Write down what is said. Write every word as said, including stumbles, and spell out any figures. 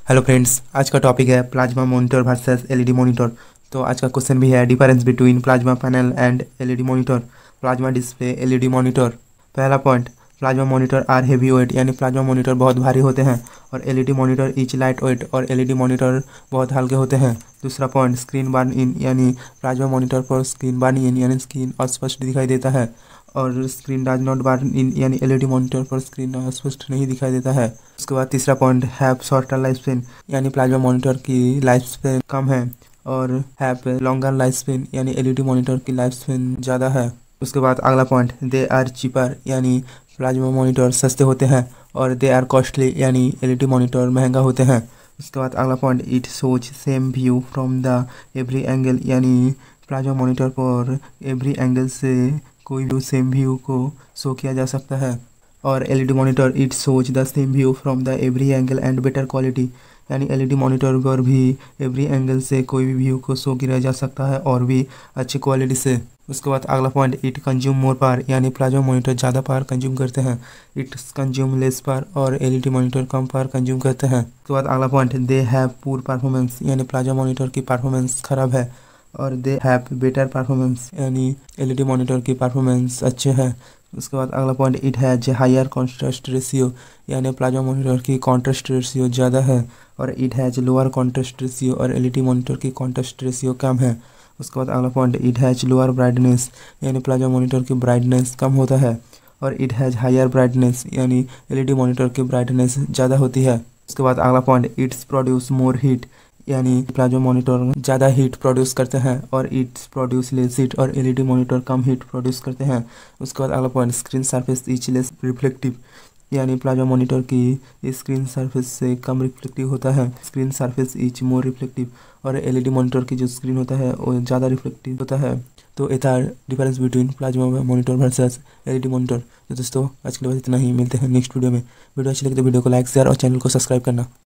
Hello friends, आज का topic है plasma monitor versus LED monitor. तो आज का क्वेश्चन भी है difference between plasma panel and LED monitor, plasma display, LED monitor. पहला point, plasma monitor are heavy weight, यानी प्लाज्मा मॉनिटर बहुत भारी होते हैं और LED monitor is light weight और एलईडी मॉनिटर बहुत हल्के होते हैं। दूसरा पॉइंट, स्क्रीन बर्न इन, यानी प्लाज्मा मॉनिटर पर स्क्रीन बर्न इन यानी स्क्रीन अस्पष्ट दिखाई देता है और screen does not burn in, यानी एलईडी मॉनिटर पर स्क्रीन स्पष्ट नहीं दिखाई देता है। उसके बाद तीसरा point, have shorter life span, यानी प्लाज्मा मॉनिटर की लाइफ स्पेन कम है और हैव लॉन्गर लाइफ स्पेन, यानी एलईडी मॉनिटर की लाइफ स्पेन ज़्यादा है। उसके बाद अगला पॉइंट, दे आर चीपर, यानी प्लाज्मा मॉनिटर सस्ते होते हैं और दे आर कॉस्टली, यानी एलईडी मॉनिटर महंगा होते हैं। उसके बाद अगला point, it shows same view from the every angle, यानी प्लाज्मा मॉनिटर पर एवरी एंगल से कोई भी सेम व्यू को शो किया जा सकता है और LED monitor it shows the same view from the every angle and better quality, यानी एलईडी मॉनिटर पर भी एवरी एंगल से कोई भी व्यू को शो किया जा सकता है और भी अच्छी क्वालिटी से। उसके बाद अगला point, it consume more power, यानी प्लाज्मा मॉनिटर ज़्यादा पावर कंज्यूम करते हैं, इट कंज्यूम लेस पावर और एलईडी मॉनिटर कम पावर कंज्यूम करते हैं। उसके बाद अगला point, they have poor performance, यानी प्लाज्मा मॉनिटर की परफॉर्मेंस खराब है और दे हैव बेटर परफॉर्मेंस, यानी एलईडी मॉनिटर की परफॉर्मेंस अच्छे है। उसके बाद अगला point, it has higher contrast ratio, यानी प्लाज्मा मॉनिटर की कॉन्ट्रास्ट रेशियो ज़्यादा है और it has lower contrast ratio और एलईडी मॉनिटर की कॉन्ट्रास्ट रेशियो कम है। उसके बाद अगला point, it has lower brightness, यानी प्लाज्मा मॉनिटर की ब्राइटनेस कम होता है और इट हैज हायर ब्राइटनेस, यानी एलईडी मॉनिटर की ब्राइटनेस ज़्यादा होती है। उसके बाद अगला point, its produce more heat, यानी प्लाज्मा मॉनिटर ज़्यादा हीट प्रोड्यूस करते हैं और इट्स प्रोड्यूस लेस हीट और एलईडी मॉनिटर कम हीट प्रोड्यूस करते हैं। उसके बाद अगला point, screen surface is less reflective, यानी प्लाज्मा मॉनिटर की स्क्रीन सरफेस से कम रिफ्लेक्टिव होता है, screen surface is more reflective और एलईडी मॉनिटर की जो स्क्रीन होता है वो ज़्यादा रिफ्लेक्टिव होता है। तो ये था difference between plasma monitor versus LED monitor. तो दोस्तों, आज के लिए बस इतना ही, मिलते हैं नेक्स्ट वीडियो में। वीडियो अच्छी लगे तो वीडियो को लाइक, शेयर और चैनल को सब्सक्राइब करना।